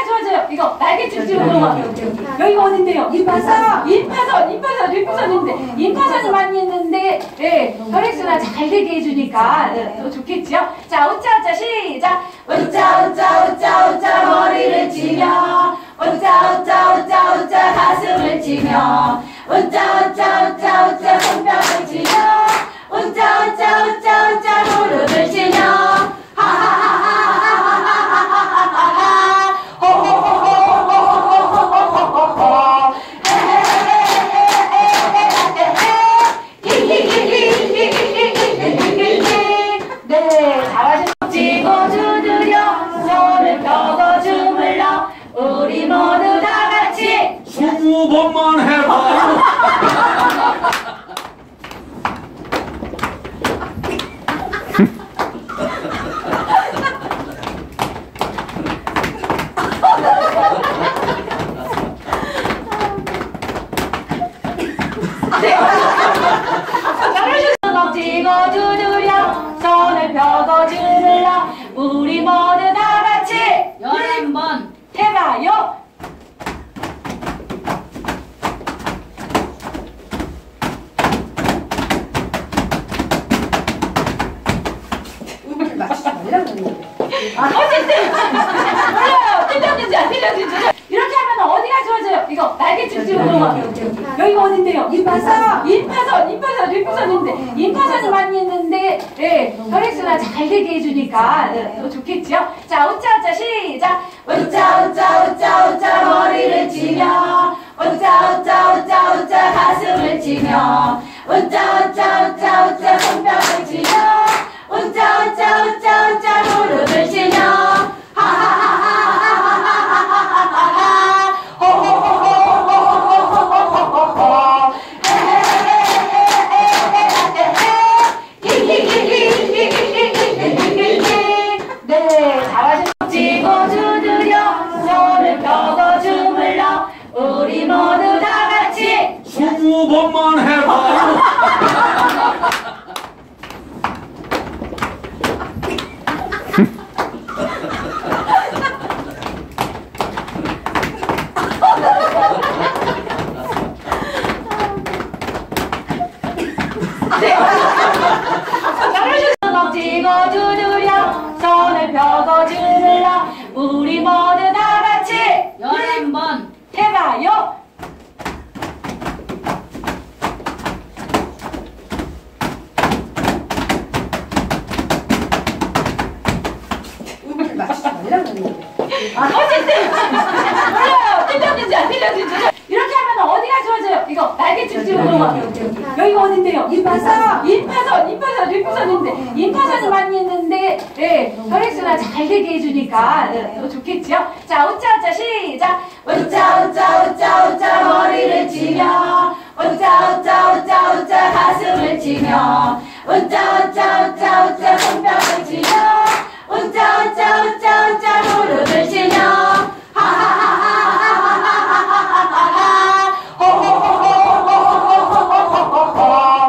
좋아져요? 이거 날개 쭉쭉 넘어가요. 여기가 어딘데요? 임파선인데 임파선이 많이 있는데 예, 혈액순환 잘 되게 해주니까 더 좋겠죠? 자, 우짜 시작. 우짜 머리를 치며 우짜 가슴을 치며 우짜 손뼉을 치며 우짜 무릎을 치며 하하하하하하하하하하 호호호호호호호호호호호호 네, 잘하셨어요. 쥐고 두드려 손을 펴고 주물러 우리 모두 다 같이 20번만 해봐요. 쥐고 두드려 손을 펴고 주물러 우리 모두 다 같이 11번 해봐요. 음을 맞추지 말라고 그러는데. 어쨌든 몰라요. 틀렸는지 안 틀렸는지 이렇게 하면 어디가 좋아져요? 이거 날개 쭉쭉 넘어가요. 여기가 어딘데요? 임파선인데 임파선이 많이 있는데 예, 혈액순환 잘 되게 해주니까 더 좋겠죠? 자, 우짜 시작. 우짜 머리를 치며 우짜 가슴을 치며 우짜 손뼉을 치며 우짜 무릎을 치며 하하하하하하하하하 호호호호호호호호호호호 네, 잘하셨어요. 쥐고 두드려 손을 펴고 주물러 우리 모두 다 같이 20번만 해봐요. 쥐고 두드려 손을 펴고 주물러 우리 모두 다 같이 11번 해봐요. 음을 맞추지 말라고 그러는데. 어쨌든 몰라요. 틀렸는지 안 틀렸는지 이렇게 하면 어디가 좋아져요? 이거 날개 쭉쭉 넘어가요. 여기가 어딘데요? 임파선인데 임파선이 많이 있는데 예, 혈액순환 잘 되게 해주니까 더 좋겠죠? 자, 우짜 시작. 우짜 머리를 치며 우짜 가슴을 치며 우짜 손뼉을 치며 우짜 무릎을 치며 하하하하하하하하하 호호호호호호호호호호호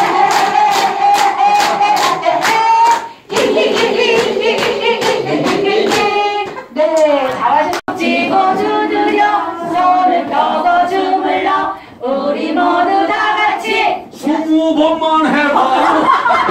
네, 잘하셨어요. 쥐고 두드려 손을 펴고 주물러 우리 모두 다 같이 20번만 해봐요.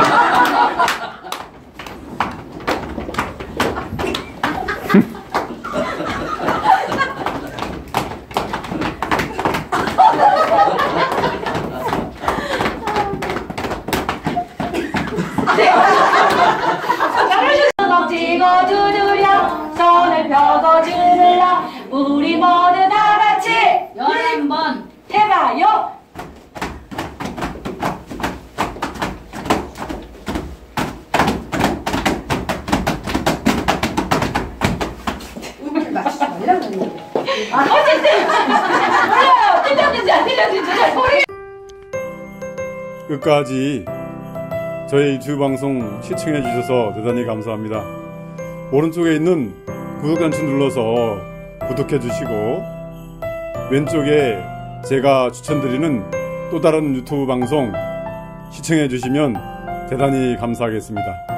쥐고 두드려 손을 펴고 주물러 우리 모두 다 같이 11번 해봐요. 음을 맞추지 말라고 그러는데. 어쨌든 몰라요. 틀렸는지 안 틀렸는지 모르겠어요. 끝까지 저희 유튜브 방송 시청해 주셔서 대단히 감사합니다. 오른쪽에 있는 구독 단추 눌러서 구독해 주시고 왼쪽에 제가 추천드리는 또 다른 유튜브 방송 시청해 주시면 대단히 감사하겠습니다.